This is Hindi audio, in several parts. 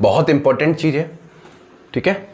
बहुत इंपॉर्टेंट चीज है, ठीक है।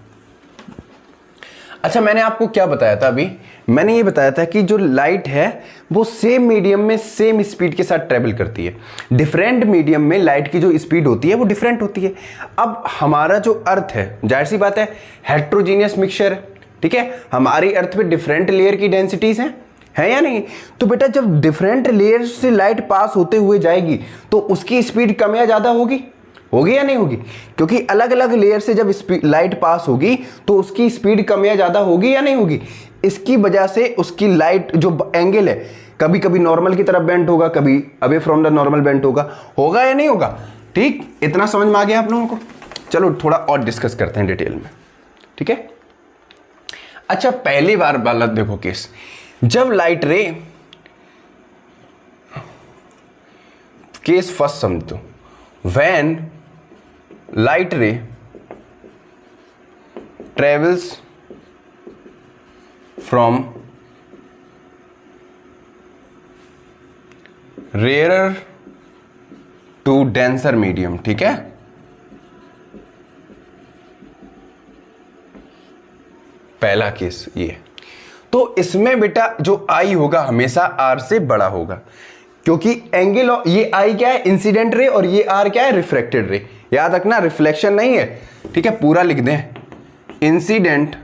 अच्छा, मैंने आपको क्या बताया था अभी? मैंने ये बताया था कि जो लाइट है वो सेम मीडियम में सेम स्पीड के साथ ट्रेवल करती है। डिफरेंट मीडियम में लाइट की जो स्पीड होती है वो डिफरेंट होती है। अब हमारा जो अर्थ है, जाहिर सी बात है हेट्रोजीनियस मिक्सचर है, ठीक है। हमारी अर्थ में डिफरेंट लेयर की डेंसिटीज हैं, है या नहीं? तो बेटा जब डिफरेंट लेयर से लाइट पास होते हुए जाएगी तो उसकी स्पीड कम या ज्यादा होगी? होगी या नहीं होगी? क्योंकि अलग अलग लेयर से जब लाइट पास होगी तो उसकी स्पीड कम या ज्यादा होगी या नहीं होगी? इसकी वजह से उसकी लाइट जो एंगल है कभी कभी नॉर्मल की तरफ बेंट होगा, कभी away from the normal bent होगा या नहीं होगा? ठीक, इतना समझ में आ गया आप लोगों को? चलो थोड़ा और डिस्कस करते हैं डिटेल में, ठीक है। अच्छा, पहली बार वाला देखो केस, जब लाइट रे, केस फर्स्ट समझो, when light ray travels from rarer to denser medium, ठीक है। पहला केस ये, तो इसमें बेटा जो आई होगा हमेशा आर से बड़ा होगा, क्योंकि एंगल ये आई क्या है? इंसिडेंट रे, और ये आर क्या है? रिफ्रैक्टेड रे। याद रखना, रिफ्लेक्शन नहीं है, ठीक है, पूरा लिख दें। इंसिडेंट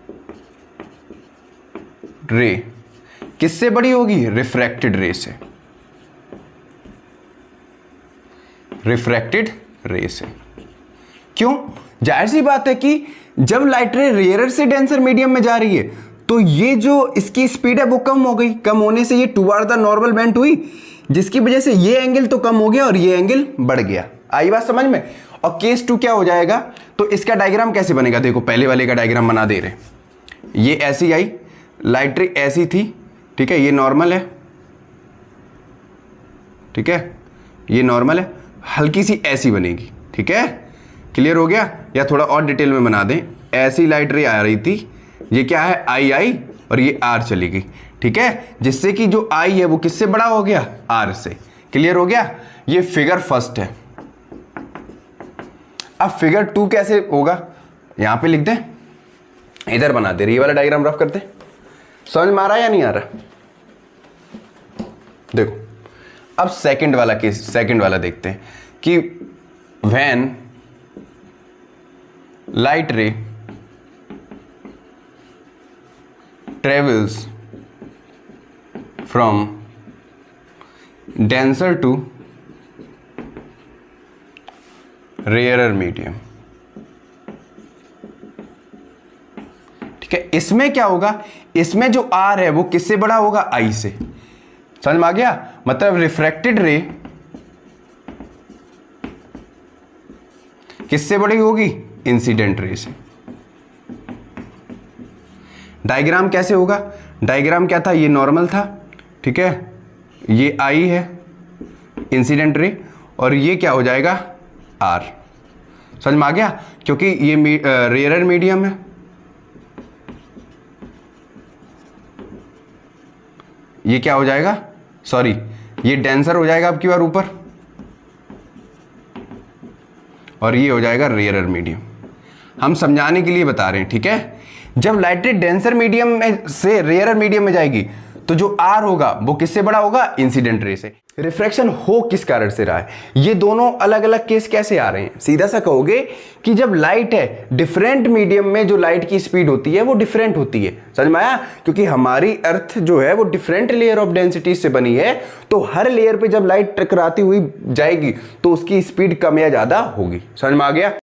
रे किससे बड़ी होगी? रिफ्रैक्टेड रे से, रिफ्रैक्टेड रे से। क्यों? जाहिर सी बात है कि जब लाइट रे रेयर से डेंसर मीडियम में जा रही है तो ये जो इसकी स्पीड है वो कम हो गई, कम होने से ये टुवर्ड द नॉर्मल बेंट हुई, जिसकी वजह से ये एंगल तो कम हो गया और ये एंगल बढ़ गया। आई बात समझ में? और केस 2 क्या हो जाएगा? तो इसका डायग्राम कैसे बनेगा? देखो पहले वाले का डायग्राम बना दे रहे, ये ऐसी आई, लाइट रे ऐसी थी, ठीक है, ये नॉर्मल है, ठीक है, ये नॉर्मल है, हल्की सी ऐसी बनेगी, ठीक है। क्लियर हो गया? या थोड़ा और डिटेल में बना दें, ऐसी लाइट रे आ रही थी, ये क्या है? आई और ये आर चली गई, ठीक है, जिससे कि जो आई है वो किससे बड़ा हो गया? आर से। क्लियर हो गया? ये फिगर फर्स्ट है। अब फिगर 2 कैसे होगा? यहां पे लिख दें, इधर बना दे, ये वाला डायग्राम रफ करते। समझ में आ रहा है या नहीं आ रहा? देखो अब सेकंड वाला केस, सेकंड वाला देखते हैं कि when light ray travels from denser to rarer medium, ठीक है। इसमें क्या होगा? इसमें जो आर है वो किससे बड़ा होगा? आई से। समझ में आ गया? मतलब रिफ्रैक्टेड रे किससे बड़ी होगी? इंसिडेंट रे से। डायग्राम कैसे होगा? डायग्राम क्या था? ये नॉर्मल था, ठीक है, ये आई है इंसिडेंट रे, और ये क्या हो जाएगा? आर। समझ में आ गया? क्योंकि ये रेयर मीडियम है, ये क्या हो जाएगा? सॉरी, ये डेंसर हो जाएगा अब की बार ऊपर, और ये हो जाएगा रेयर मीडियम। हम समझाने के लिए बता रहे हैं, ठीक है। जब लाइट रे डेंसर मीडियम में से रेयर मीडियम में जाएगी तो जो आर होगा वो किससे बड़ा होगा? इंसिडेंट रे से। रिफ्रैक्शन हो किस कारण से रहा है? ये दोनों अलग अलग केस कैसे आ रहे हैं? सीधा सा कहोगे कि जब लाइट है डिफरेंट मीडियम में जो लाइट की स्पीड होती है वो डिफरेंट होती है। समझ में आया? क्योंकि हमारी अर्थ जो है वो डिफरेंट लेयर ऑफ डेंसिटी से बनी है, तो हर लेयर पे जब लाइट टकराती हुई जाएगी तो उसकी स्पीड कम या ज्यादा होगी। समझ में आ गया?